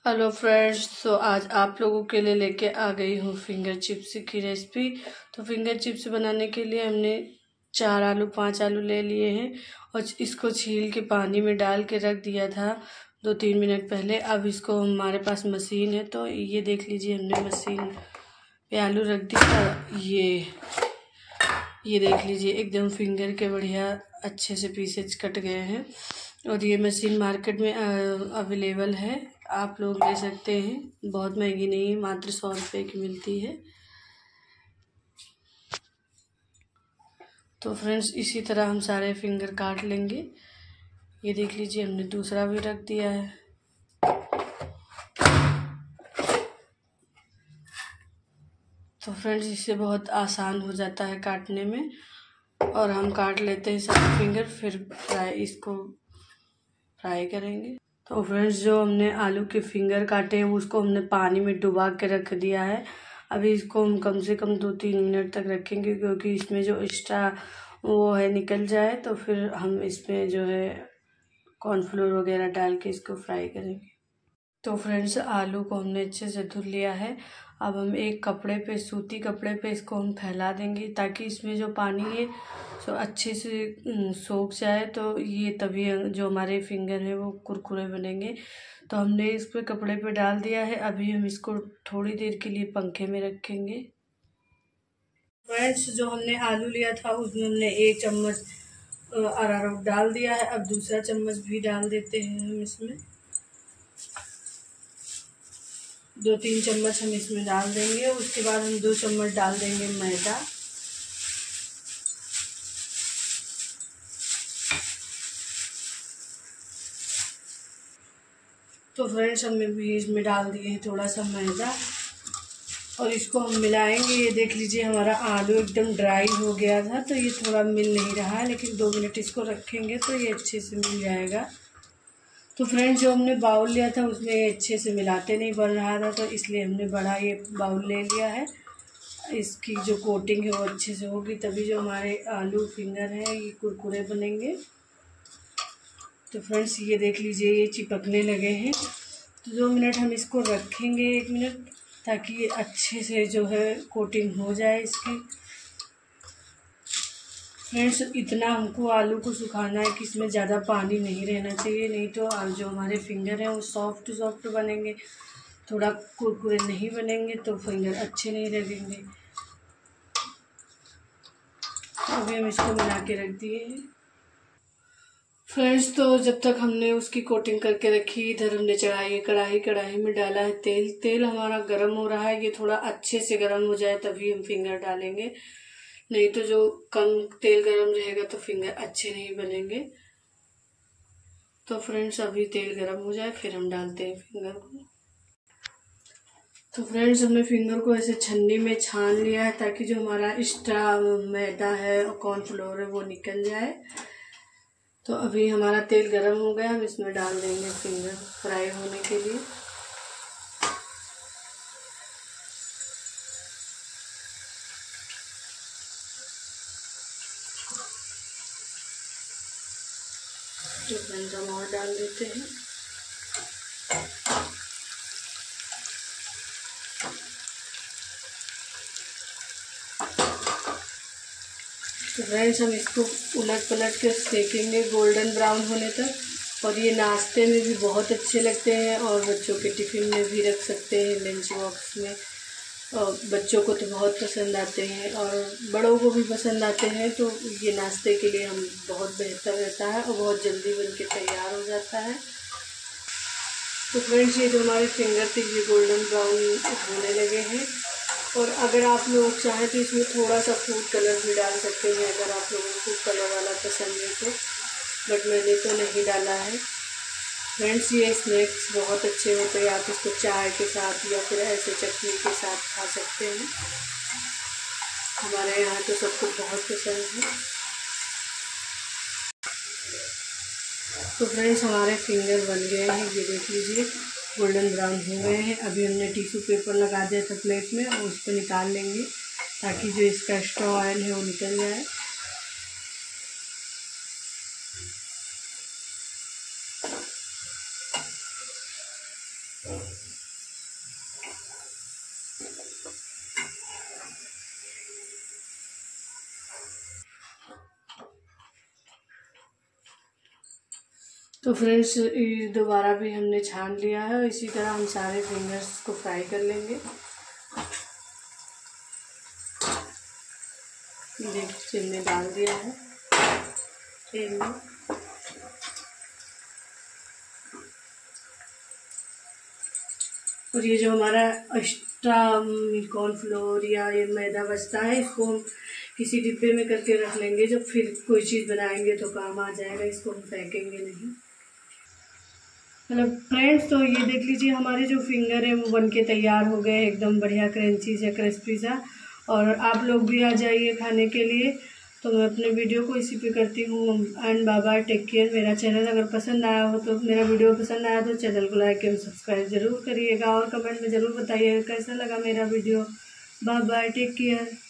Hello friends, तो आज आप लोगों के लिए लेके आ गई हूँ फिंगर चिप्स की रेसिपी। तो फिंगर चिप्स बनाने के लिए हमने 5 आलू ले लिए हैं और इसको छील के पानी में डाल के रख दिया था 2-3 मिनट पहले। अब इसको हमारे पास मशीन है, तो ये देख लीजिए हमने मशीन पे आलू रख दिया। ये देख लीजिए एकदम फिंगर के बढ़िया अच्छे से पीसेज कट गए हैं। और ये मशीन मार्केट में अवेलेबल है, आप लोग ले सकते हैं। बहुत महंगी नहीं है, मात्र 100 रुपये की मिलती है। तो फ्रेंड्स, इसी तरह हम सारे फिंगर काट लेंगे। ये देख लीजिए हमने दूसरा भी रख दिया है। तो फ्रेंड्स, इससे बहुत आसान हो जाता है काटने में। और हम काट लेते हैं सारे फिंगर, फिर इसको फ्राई करेंगे। तो फ्रेंड्स, जो हमने आलू के फिंगर काटे हैं उसको हमने पानी में डुबा के रख दिया है। अभी इसको हम कम से कम 2-3 मिनट तक रखेंगे, क्योंकि इसमें जो एक्स्ट्रा वो है निकल जाए। तो फिर हम इसमें जो है कॉर्नफ्लोर वगैरह डाल के इसको फ्राई करेंगे। तो फ्रेंड्स, आलू को हमने अच्छे से धुल लिया है। अब हम एक कपड़े पे, सूती कपड़े पे इसको हम फैला देंगे, ताकि इसमें जो पानी है सो अच्छे से सोख जाए। तो ये तभी जो हमारे फिंगर है वो कुरकुरे बनेंगे। तो हमने इस पे कपड़े पे डाल दिया है। अभी हम इसको थोड़ी देर के लिए पंखे में रखेंगे। फ्रेंड्स, जो हमने आलू लिया था उसमें हमने 1 चम्मच अरारोट डाल दिया है। अब दूसरा चम्मच भी डाल देते हैं हम इसमें। 2-3 चम्मच हम इसमें डाल देंगे। उसके बाद हम 2 चम्मच डाल देंगे मैदा। तो फ्रेंड्स, हमने भी इसमें डाल दिए हैं थोड़ा सा मैदा और इसको हम मिलाएंगे। ये देख लीजिए हमारा आलू एकदम ड्राई हो गया था, तो ये थोड़ा मिल नहीं रहा है, लेकिन 2 मिनट इसको रखेंगे तो ये अच्छे से मिल जाएगा। तो फ्रेंड्स, जो हमने बाउल लिया था उसमें ये अच्छे से मिलाते नहीं बन रहा था, तो इसलिए हमने बड़ा ये बाउल ले लिया है। इसकी जो कोटिंग है वो अच्छे से होगी, तभी जो हमारे आलू फिंगर है ये कुरकुरे बनेंगे। तो फ्रेंड्स, ये देख लीजिए ये चिपकने लगे हैं। तो 2 मिनट हम इसको रखेंगे, 1 मिनट, ताकि ये अच्छे से जो है कोटिंग हो जाए इसकी। फ्रेंड्स, इतना हमको आलू को सुखाना है कि इसमें ज़्यादा पानी नहीं रहना चाहिए, नहीं तो जो हमारे फिंगर हैं वो सॉफ्ट सॉफ्ट बनेंगे, थोड़ा कुरकुरे नहीं बनेंगे, तो फिंगर अच्छे नहीं लगेंगे। अभी हम इसको मिला के रख दिए हैं। फ्रेंड्स, तो जब तक हमने उसकी कोटिंग करके रखी, इधर हमने चढ़ाई है कढ़ाई में डाला है तेल। तेल हमारा गर्म हो रहा है, ये थोड़ा अच्छे से गर्म हो जाए तभी हम फिंगर डालेंगे, नहीं तो जो कम तेल गर्म रहेगा तो फिंगर अच्छे नहीं बनेंगे। तो फ्रेंड्स, अभी तेल गर्म हो जाए फिर हम डालते हैं फिंगर को। तो फ्रेंड्स, हमने फिंगर को ऐसे छन्नी में छान लिया है, ताकि जो हमारा एक्स्ट्रा मैदा है और कॉर्नफ्लोर है वो निकल जाए। तो अभी हमारा तेल गर्म हो गया, हम इसमें डाल देंगे फिंगर फ्राई होने के लिए। तो फ्रेंड्स, हम और डाल देते हैं। तो फ्रेंड्स, हम इसको उलट पलट के सेकेंगे गोल्डन ब्राउन होने तक। और ये नाश्ते में भी बहुत अच्छे लगते हैं और बच्चों के टिफ़िन में भी रख सकते हैं, लंच बॉक्स में। और बच्चों को तो बहुत पसंद आते हैं और बड़ों को भी पसंद आते हैं। तो ये नाश्ते के लिए हम बहुत बेहतर रहता है और बहुत जल्दी बन के तैयार हो जाता है। तो फ्रेंड्स, ये जो हमारे फिंगर थे ये गोल्डन ब्राउन होने लगे हैं। और अगर आप लोग चाहें तो इसमें थोड़ा सा फूड कलर भी डाल सकते हैं, अगर आप लोगों को फूड कलर वाला पसंद है तो, बट मैंने तो नहीं डाला है। फ्रेंड्स, ये स्नैक्स बहुत अच्छे होते हैं, आप इसको चाय के साथ या फिर ऐसे चटनी के साथ खा सकते हैं। हमारे यहाँ तो सबको बहुत पसंद है। तो फ्रेंड्स, हमारे फिंगर बन गए हैं, ये देख लीजिए गोल्डन ब्राउन हो गए हैं। अभी हमने टिश्यू पेपर लगा दिया था प्लेट में और उस पर निकाल लेंगे, ताकि जो इसका एक्स्ट्रा ऑयल है वो निकल जाए। तो फ्रेंड्स दोबारा भी हमने छान लिया है और इसी तरह हम सारे फिंगर्स को फ्राई कर लेंगे। देखिए हमने डाल दिया है तेल में। और ये जो हमारा एक्स्ट्रा कॉर्नफ्लोर या ये मैदा बचता है, इसको हम किसी डिब्बे में करके रख लेंगे, जब फिर कोई चीज़ बनाएंगे तो काम आ जाएगा, इसको हम फेंकेंगे नहीं। मतलब फ्रेंड्स तो ये देख लीजिए हमारे जो फिंगर है वो बनके तैयार हो गए, एकदम बढ़िया क्रंची सा क्रिस्पी सा। और आप लोग भी आ जाइए खाने के लिए। तो मैं अपने वीडियो को इसी पे करती हूँ and bye bye, take care. मेरा चैनल अगर पसंद आया हो तो मेरा वीडियो पसंद आया तो चैनल को लाइक एंड सब्सक्राइब ज़रूर करिएगा और कमेंट में ज़रूर बताइएगा कैसा लगा मेरा video. Bye bye, take care.